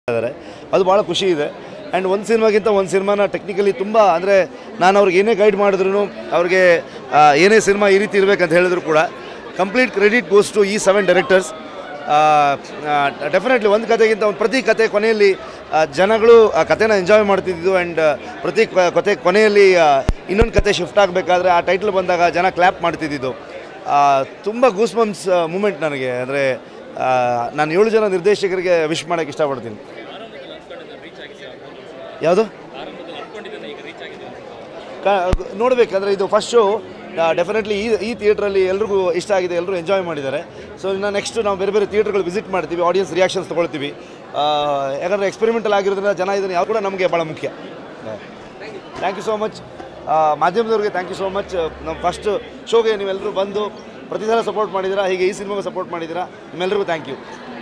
ಇದ್ದಾರೆ, ಅದು ಭಾಳ ಖುಷಿ ಇದೆ. ಆ್ಯಂಡ್ ಒಂದು ಸಿನಿಮಾಗಿಂತ ಒಂದು ಸಿನಿಮಾನ ಟೆಕ್ನಿಕಲಿ ತುಂಬ ಅಂದರೆ ನಾನು ಅವ್ರಿಗೆ ಏನೇ ಗೈಡ್ ಮಾಡಿದ್ರು ಅವ್ರಿಗೆ ಏನೇ ಸಿನಿಮಾ ಈ ರೀತಿ ಇರಬೇಕಂತ ಹೇಳಿದ್ರು ಕೂಡ ಕಂಪ್ಲೀಟ್ ಕ್ರೆಡಿಟ್ ಗೋಸ್ ಟು ಈ 7 ಡೈರೆಕ್ಟರ್ಸ್. ಡೆಫಿನೆಟ್ಲಿ ಒಂದು ಕತೆಗಿಂತ ಒಂದು ಪ್ರತಿ ಕತೆ ಕೊನೆಯಲ್ಲಿ ಜನಗಳು ಆ ಕತೆನ ಎಂಜಾಯ್ ಮಾಡ್ತಿದ್ದು. ಆ್ಯಂಡ್ ಪ್ರತಿ ಕತೆ ಕೊನೆಯಲ್ಲಿ ಇನ್ನೊಂದು ಕತೆ ಶಿಫ್ಟ್ ಆಗಬೇಕಾದ್ರೆ ಆ ಟೈಟ್ಲ್ ಬಂದಾಗ ಜನ ಕ್ಲ್ಯಾಪ್ ಮಾಡ್ತಿದ್ದು ತುಂಬ ಗೂಸ್ ಬಂಪ್ಸ್ ಮೂಮೆಂಟ್ ನನಗೆ. ಅಂದರೆ ನಾನು 7 ಜನ ನಿರ್ದೇಶಕರಿಗೆ ವಿಶ್ ಮಾಡೋಕ್ಕೆ ಇಷ್ಟಪಡ್ತೀನಿ. ಯಾವುದು ನೋಡಬೇಕಂದ್ರೆ ಇದು ಫಸ್ಟ್ ಶೋ ಡೆಫಿನೆಟ್ಲಿ ಈ ಥಿಯೇಟ್ರಲ್ಲಿ ಎಲ್ರಿಗೂ ಇಷ್ಟ ಆಗಿದೆ, ಎಲ್ಲರೂ ಎಂಜಾಯ್ ಮಾಡಿದ್ದಾರೆ. ಸೊ ಇನ್ನು ನೆಕ್ಸ್ಟ್ ನಾವು ಬೇರೆ ಬೇರೆ ಥಿಯೇಟ್ರ್ಗಳು ವಿಸಿಟ್ ಮಾಡ್ತೀವಿ, ಆಡಿಯನ್ಸ್ ರಿಯಾಕ್ಷನ್ಸ್ ತೊಗೊಳ್ತೀವಿ. ಯಾಕಂದರೆ ಎಕ್ಸ್ಪೆರಿಮೆಂಟಲ್ ಆಗಿರೋದ್ರಿಂದ ಜನ ಇದನ್ನು ಯಾವ ಕೂಡ ನಮಗೆ ಭಾಳ ಮುಖ್ಯ. ಥ್ಯಾಂಕ್ ಯು ಸೋ ಮಚ್ ಮಾಧ್ಯಮದವ್ರಿಗೆ, ಥ್ಯಾಂಕ್ ಯು ಸೋ ಮಚ್. ನಮ್ಮ ಫಸ್ಟ್ ಶೋಗೆ ನೀವೆಲ್ಲರೂ ಬಂದು ಪ್ರತಿ ಸಲ ಸಪೋರ್ಟ್ ಮಾಡಿದ್ದೀರಾ, ಹೀಗೆ ಈ ಸಿನಿಮಾಗೂ ಸಪೋರ್ಟ್ ಮಾಡಿದ್ದೀರಾ. ನಿಮ್ಮೆಲ್ಲರಿಗೂ ಥ್ಯಾಂಕ್ ಯು.